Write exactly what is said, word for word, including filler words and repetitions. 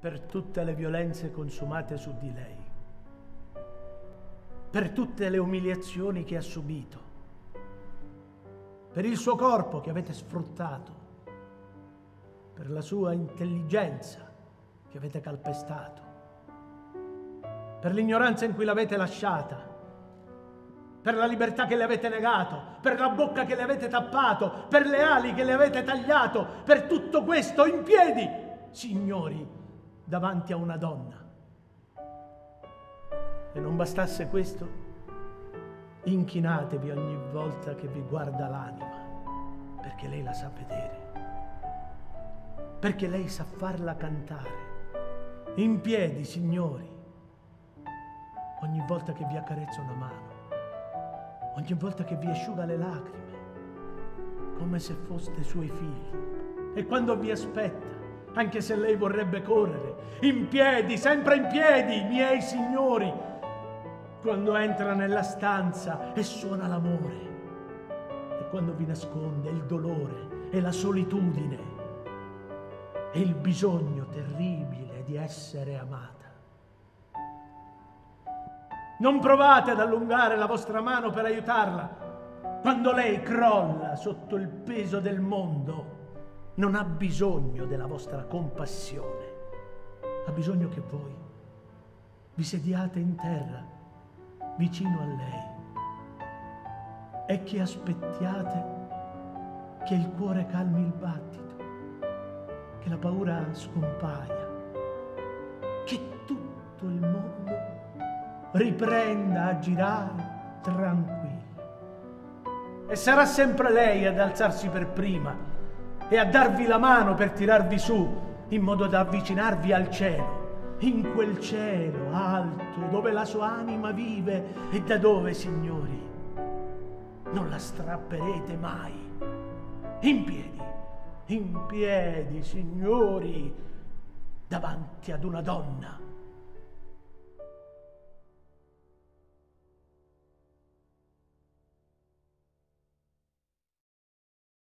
per tutte le violenze consumate su di lei, per tutte le umiliazioni che ha subito, per il suo corpo che avete sfruttato, per la sua intelligenza che avete calpestato, per l'ignoranza in cui l'avete lasciata, per la libertà che le avete negato, per la bocca che le avete tappato, per le ali che le avete tagliato, per tutto questo in piedi, signori, davanti a una donna. E non bastasse questo, inchinatevi ogni volta che vi guarda l'anima, perché lei la sa vedere, perché lei sa farla cantare. In piedi, signori, ogni volta che vi accarezza una mano, ogni volta che vi asciuga le lacrime, come se foste suoi figli, e quando vi aspetta, anche se lei vorrebbe correre, in piedi, sempre in piedi, miei signori, quando entra nella stanza e suona l'amore, e quando vi nasconde il dolore e la solitudine e il bisogno terribile di essere amata. Non provate ad allungare la vostra mano per aiutarla. Quando lei crolla sotto il peso del mondo, non ha bisogno della vostra compassione. Ha bisogno che voi vi sediate in terra, vicino a lei, e che aspettiate che il cuore calmi il battito, che la paura scompaia, che tutto il mondo riprenda a girare tranquillo. E sarà sempre lei ad alzarsi per prima e a darvi la mano per tirarvi su, in modo da avvicinarvi al cielo, in quel cielo alto dove la sua anima vive e da dove, signori, non la strapperete mai. In piedi, in piedi, signori, davanti ad una donna